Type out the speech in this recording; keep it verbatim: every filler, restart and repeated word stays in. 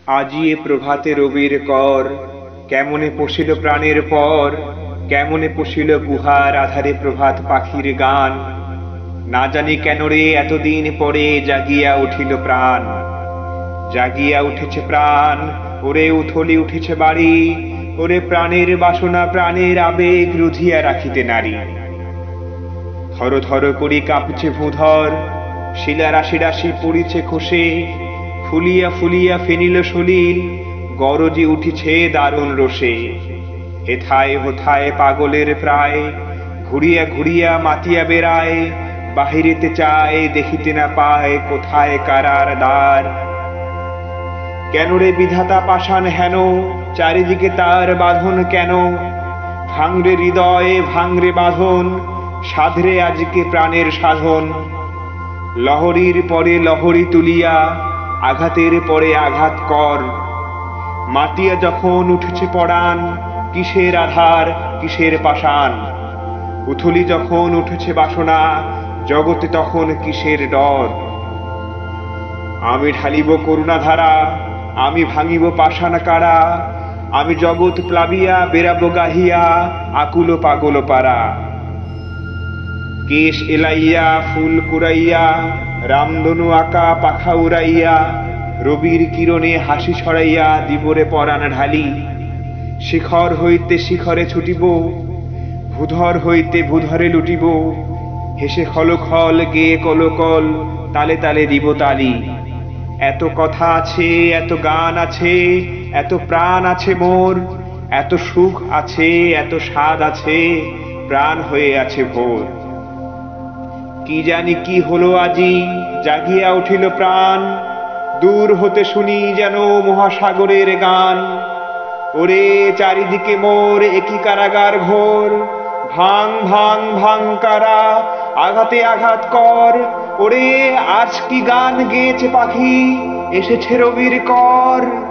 আজি এ প্রভাতে রবির কর, কেমনে পশিল প্রাণের পর, কেমনে পশিল গুহার আধারে প্রভাত পাখির গান। না জানি কেন রে এতদিন পরে জাগিয়া উঠিল প্রাণ, জাগিয়া উঠেছে প্রাণ। ওরে উথলি উঠেছে বাড়ি, ওরে প্রাণের বাসনা প্রাণের আবেগ রুধিয়া রাখিতে নারী। থর থর করি কাঁপছে ভূধর, শিলা রাশি রাশি পড়িছে খসে, ফুলিয়া ফুলিয়া ফেনিল সলিল, গরজি উঠিছে দারুণ রোষে। হেথায় হোথায় পাগলের প্রায়, ঘুরিয়া ঘুরিয়া মাতিয়া বেড়ায়, বাহিরেতে চায় দেখিতে না পায় কোথায় কারার দ্বার। কেন রে বিধাতা পাষাণ হেন, চারিদিকে তার বাঁধন কেন? ভাঙরে হৃদয়ে ভাঙরে বাঁধন, সাধরে আজকে প্রাণের সাধন। লহরীর পরে লহরী তুলিয়া, আঘাতের পরে আঘাত কর। মাতিয়া যখন উঠেছে পরাণ, কিসের আধার কিসের পাষাণ। উথলি যখন উঠেছে বাসনা, জগতে তখন কিসের ডর। আমি ঢালিব করুণাধারা, আমি ভাঙিব পাষাণ কারা, আমি জগৎ প্লাবিয়া বেরাবো গাহিয়া আকুল পাগল পারা। কেশ এলাইয়া ফুল কুড়াইয়া, রামধনু আঁকা পাখা উড়াইয়া, রবির কিরণে হাসি ছড়াইয়া দিবরে পরাণ ঢালি। শিখর হইতে শিখরে ছুটিব, ভূধর হইতে ভূধরে লুটিব, হেসে খলখল গেয়ে কলকল, তালে তালে দিব তালি। এত কথা আছে, এত গান আছে, এত প্রাণ আছে মোর, এত সুখ আছে, এত স্বাদ আছে, প্রাণ হয়ে আছে ভোর। কি জানি কি হলো আজি, জাগিয়া উঠিল প্রাণ, দূর হতে শুনি যেন মহাসাগরের গান। ওরে চারিদিকে মোর একই কারাগার ঘোর, ভাঙ ভাঙ ভাঙ কারা, আঘাতে আঘাত কর। ওরে আজ কি গান গেয়েছে পাখি, এসেছে রবির কর।